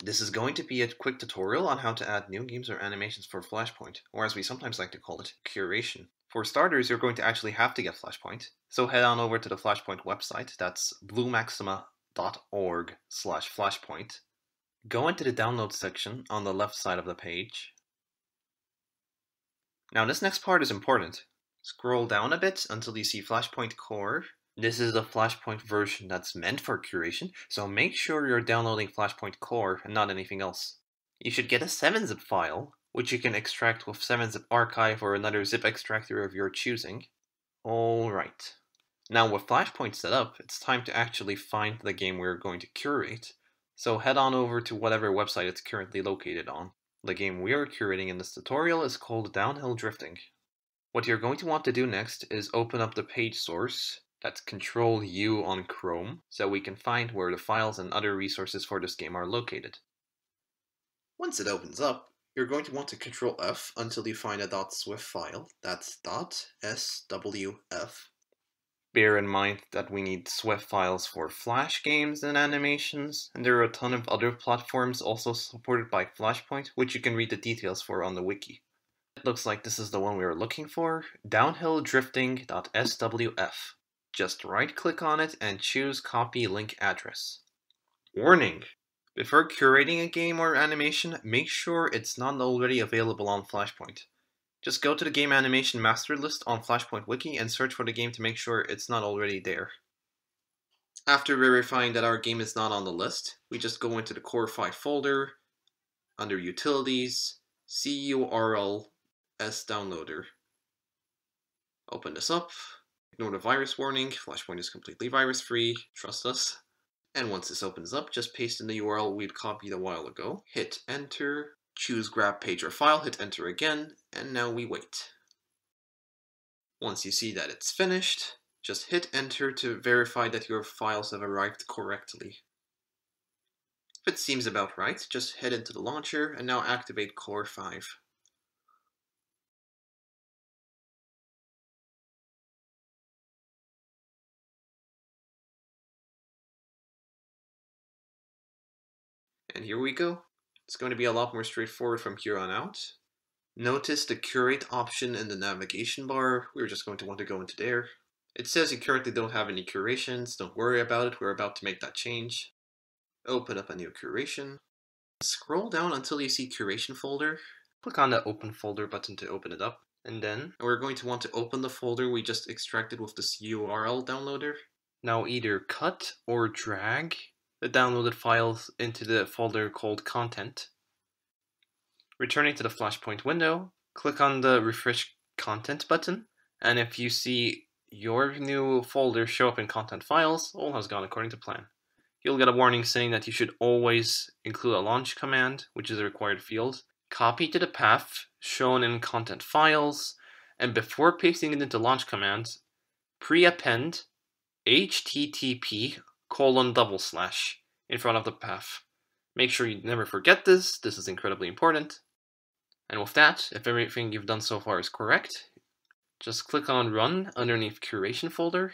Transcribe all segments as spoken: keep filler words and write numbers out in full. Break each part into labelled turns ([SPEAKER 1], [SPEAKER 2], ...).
[SPEAKER 1] This is going to be a quick tutorial on how to add new games or animations for Flashpoint, or as we sometimes like to call it, Curation. For starters, you're going to actually have to get Flashpoint, so head on over to the Flashpoint website, that's bluemaxima.org slash flashpoint. Go into the download section on the left side of the page. Now this next part is important. Scroll down a bit until you see Flashpoint Core. This is the Flashpoint version that's meant for Curation, so make sure you're downloading Flashpoint Core and not anything else. You should get a seven zip file, which you can extract with seven zip Archive or another zip extractor of your choosing. Alright. Now with Flashpoint set up, it's time to actually find the game we're going to curate, so head on over to whatever website it's currently located on. The game we are curating in this tutorial is called Downhill Drifting. What you're going to want to do next is open up the page source, that's control U on Chrome, so we can find where the files and other resources for this game are located. Once it opens up, you're going to want to control F until you find a .swift file, that's .swf. Bear in mind that we need Swift files for Flash games and animations, and there are a ton of other platforms also supported by Flashpoint, which you can read the details for on the wiki. It looks like this is the one we were looking for, downhill drifting.swf. Just right-click on it and choose Copy Link Address. Warning! Before curating a game or animation, make sure it's not already available on Flashpoint. Just go to the game animation master list on Flashpoint Wiki and search for the game to make sure it's not already there. After verifying that our game is not on the list, we just go into the core five folder, under Utilities, C U R L S Downloader. Open this up. Ignore the virus warning, Flashpoint is completely virus-free, trust us. And once this opens up, just paste in the U R L we'd copied a while ago, hit enter, choose grab page or file, hit enter again, and now we wait. Once you see that it's finished, just hit enter to verify that your files have arrived correctly. If it seems about right, just head into the launcher and now activate Core five. And here we go. It's going to be a lot more straightforward from here on out. Notice the curate option in the navigation bar. We're just going to want to go into there. It says you currently don't have any curations. Don't worry about it. We're about to make that change. Open up a new curation. Scroll down until you see Curation folder. Click on the Open Folder button to open it up. And then we're going to want to open the folder we just extracted with this U R L downloader. Now either cut or drag the downloaded files into the folder called Content. Returning to the Flashpoint window, click on the Refresh Content button, and if you see your new folder show up in Content Files, all has gone according to plan. You'll get a warning saying that you should always include a launch command, which is a required field. Copy to the path shown in Content Files, and before pasting it into launch commands, pre-append H T T P colon double slash in front of the path. Make sure you never forget this, this is incredibly important. And with that, if everything you've done so far is correct, just click on Run underneath Curation folder,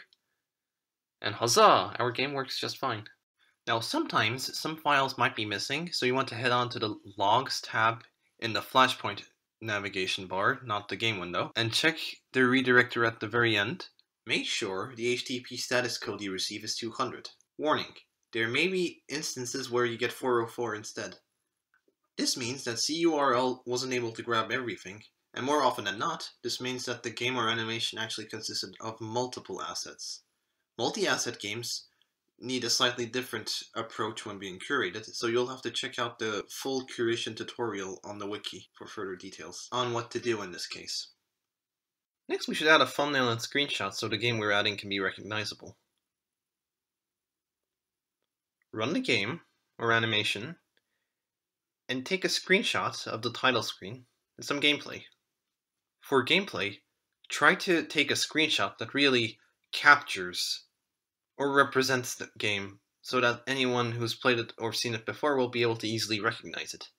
[SPEAKER 1] and huzzah, our game works just fine. Now sometimes some files might be missing, so you want to head on to the Logs tab in the Flashpoint navigation bar, not the game window, and check the redirector at the very end. Make sure the H T T P status code you receive is two hundred. Warning, there may be instances where you get four oh four instead. This means that C U R L wasn't able to grab everything, and more often than not, this means that the game or animation actually consisted of multiple assets. Multi-asset games need a slightly different approach when being curated, so you'll have to check out the full curation tutorial on the wiki for further details on what to do in this case. Next, we should add a thumbnail and screenshot so the game we're adding can be recognizable. Run the game, or animation, and take a screenshot of the title screen and some gameplay. For gameplay, try to take a screenshot that really captures or represents the game so that anyone who's played it or seen it before will be able to easily recognize it.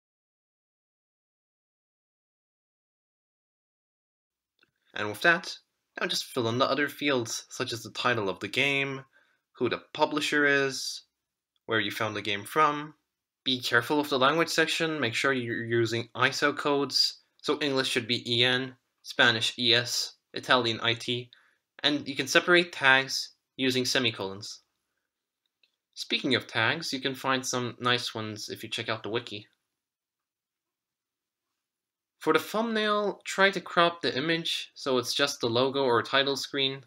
[SPEAKER 1] And with that, Now just fill in the other fields, such as the title of the game, who the publisher is, where you found the game from. Be careful with the language section, make sure you're using I S O codes, so English should be E N, Spanish E S, Italian I T, and you can separate tags using semicolons. Speaking of tags, you can find some nice ones if you check out the wiki. For the thumbnail, try to crop the image so it's just the logo or title screen.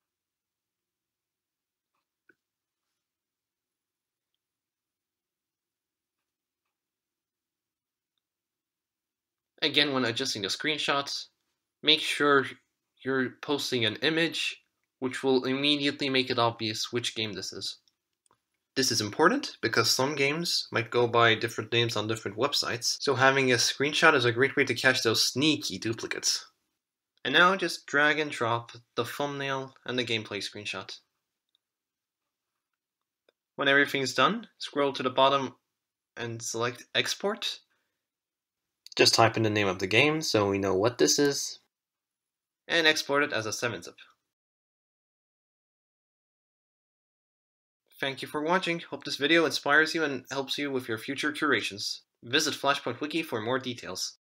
[SPEAKER 1] Again, when adjusting the screenshots, make sure you're posting an image, which will immediately make it obvious which game this is. This is important because some games might go by different names on different websites, so having a screenshot is a great way to catch those sneaky duplicates. And now just drag and drop the thumbnail and the gameplay screenshot. When everything's done, scroll to the bottom and select Export. Just type in the name of the game so we know what this is, and export it as a seven zip. Thank you for watching. Hope this video inspires you and helps you with your future curations. Visit Flashpoint Wiki for more details.